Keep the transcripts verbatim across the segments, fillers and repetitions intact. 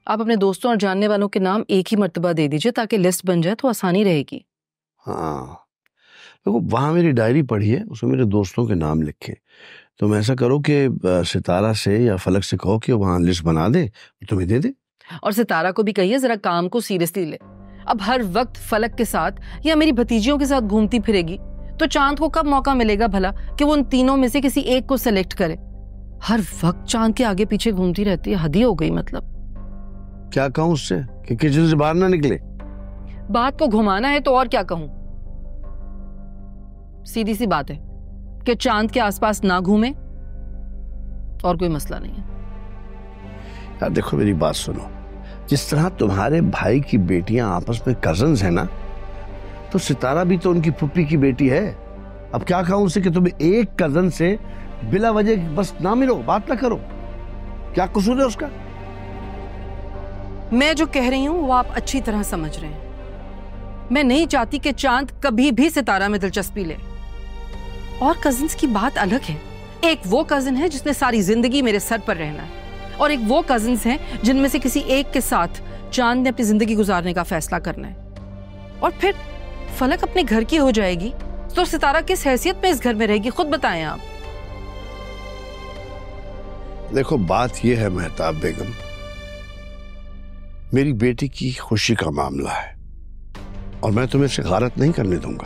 आप अपने दोस्तों और जानने वालों के नाम एक ही मर्तबा दे दीजिए ताकि लिस्ट बन जाए तो आसानी रहेगी। हाँ, देखो वहाँ मेरी डायरी पढ़ी है, उसमें मेरे दोस्तों के नाम लिखे। तुम ऐसा करो कि सितारा से या फलक से कहो कि वहाँ लिस्ट बना दे, तुम्हें दे दे। और सितारा को भी कहिए जरा काम को सीरियसली ले। अब हर वक्त फलक के साथ या मेरी भतीजियों के साथ घूमती फिरेगी तो चांद को कब मौका मिलेगा भला कि वो उन तीनों में से किसी एक को सेलेक्ट करे। हर वक्त चांद के आगे पीछे घूमती रहती है, हद ही हो गई। मतलब क्या कहूँ उससे कि किचन से बाहर ना निकले? बात को घुमाना है तो और क्या कहूं। सीधी सी बात है कि चांद के आसपास ना घूमे और कोई मसला नहीं है। यार देखो मेरी बात सुनो, जिस तरह तुम्हारे भाई की बेटियां आपस में कजन्स हैं ना, तो सितारा भी तो उनकी फुप्पी की बेटी है। अब क्या कहूं उसे कि तुम एक कजन से बिला वजह बस ना मिलो, बात ना करो, क्या कसूर है उसका? मैं जो कह रही हूं वो आप अच्छी तरह समझ रहे हैं। मैं नहीं चाहती कि चांद कभी भी सितारा में दिलचस्पी ले। और कजिन्स की बात अलग है। एक वो कजिन है जिसने सारी जिंदगी मेरे सर पर रहना है और एक वो कजिन्स हैं जिनमें से किसी एक के साथ चांद ने अपनी जिंदगी गुजारने का फैसला करना है। और फिर फलक अपने घर की हो जाएगी तो सितारा किस हैसियत में इस घर में रहेगी, खुद बताएं आप। देखो बात यह है मेहताब बेगम, मेरी बेटी की खुशी का मामला है और मैं तुम्हें इसे गारत नहीं करने दूंगा।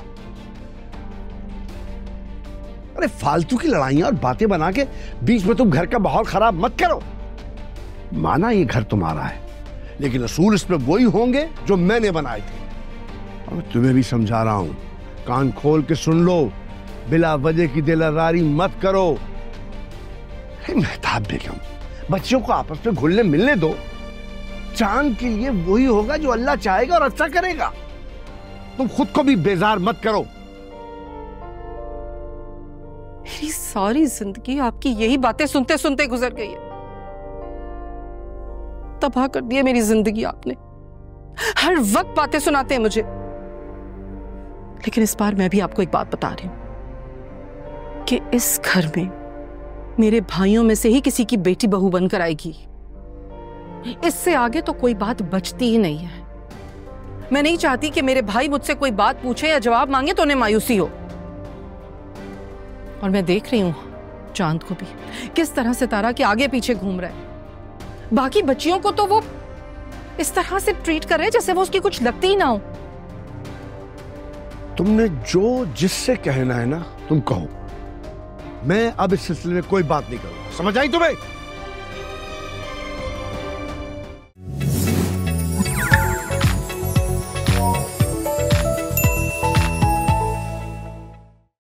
अरे फालतू की लड़ाइयां और बातें बना के बीच में तुम घर का माहौल खराब मत करो। माना ये घर तुम्हारा है, लेकिन असूल इसमें वही होंगे जो मैंने बनाए थे। और तुम्हें भी समझा रहा हूं, कान खोल के सुन लो, बिला वजह की दिलदारी मत करो। मेहताब बेगम, बच्चों को आपस में घुलने मिलने दो। चांद के लिए वही होगा जो अल्लाह चाहेगा और अच्छा करेगा। तुम खुद को भी बेजार मत करो। मेरी सारी जिंदगी आपकी यही बातें सुनते सुनते गुजर गई है। तबाह कर दिया मेरी जिंदगी आपने। हर वक्त बातें सुनाते हैं मुझे। लेकिन इस बार मैं भी आपको एक बात बता रही हूं कि इस घर में मेरे भाइयों में से ही किसी की बेटी बहू बनकर आएगी। इससे आगे तो कोई बात बचती ही नहीं है। मैं नहीं चाहती कि मेरे भाई मुझसे कोई बात पूछे या जवाब मांगे तो उन्हें मायूसी हो। और मैं देख रही हूं चांद को भी किस तरह सितारा के आगे पीछे घूम रहा है। बाकी बच्चियों को तो वो इस तरह से ट्रीट कर रहे हैं जैसे वो उसकी कुछ लगती ही ना हो। तुमने जो जिससे कहना है ना तुम कहो, मैं अब इस सिलसिले में कोई बात नहीं करूंगा। समझ आई तुम्हें?